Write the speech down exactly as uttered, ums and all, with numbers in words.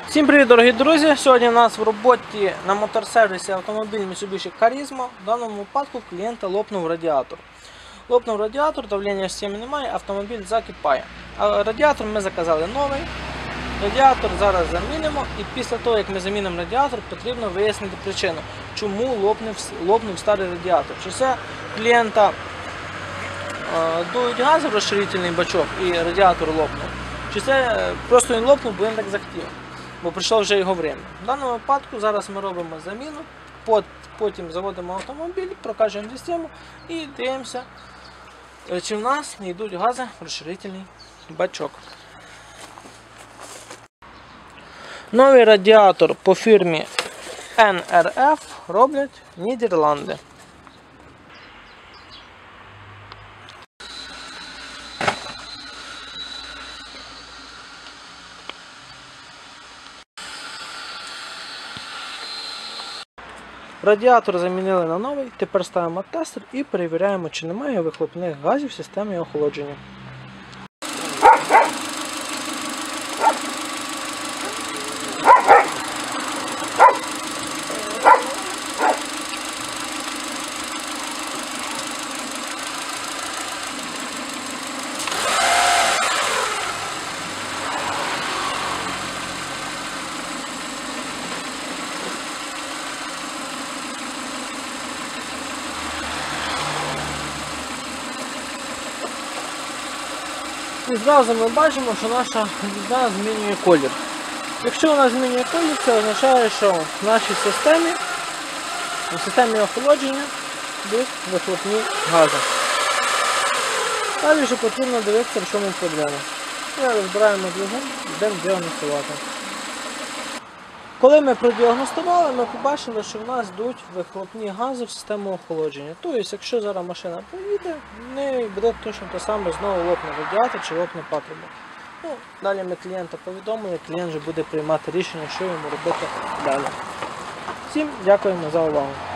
Всім привіт, дорогі друзі! Сьогодні у нас в роботі на моторсервісі автомобіль Mitsubishi Charisma. В даному випадку клієнта лопнув радіатор. Лопнув радіатор, давлення в системі немає, автомобіль закипає. А радіатор ми заказали новий. Радіатор зараз замінимо, і після того, як ми замінимо радіатор, потрібно вияснити причину, чому лопнув, лопнув старий радіатор. Чи це клієнта е, дують газ в розширительний бачок і радіатор лопнув, чи це просто він лопнув, бо він так захотів, бо прийшло вже його время. В даному випадку зараз ми робимо заміну, потім заводимо автомобіль, прокачуємо систему і дивимося, чи в нас не йдуть гази в розширительний бачок. Новий радіатор по фірмі ен ар еф роблять Нідерланди. Радіатор замінили на новий, тепер ставимо тестер і перевіряємо, чи немає вихлопних газів в системі охолодження. І зразу ми бачимо, що наша рідина змінює колір. Якщо вона змінює колір, це означає, що в нашій системі, в системі охолодження будуть вихлопні гази. Далі вже потрібно дивитися, в чому проблема. І розбираємо двигун, йдемо діагностувати. Коли ми продіагностували, ми побачили, що в нас йдуть вихлопні гази в систему охолодження. Тобто, якщо зараз машина поїде, в неї буде точно те саме, знову лопне радіатор чи лопне патруба. Ну, далі ми клієнта повідомили, клієнт вже буде приймати рішення, що йому робити далі. Всім дякуємо за увагу.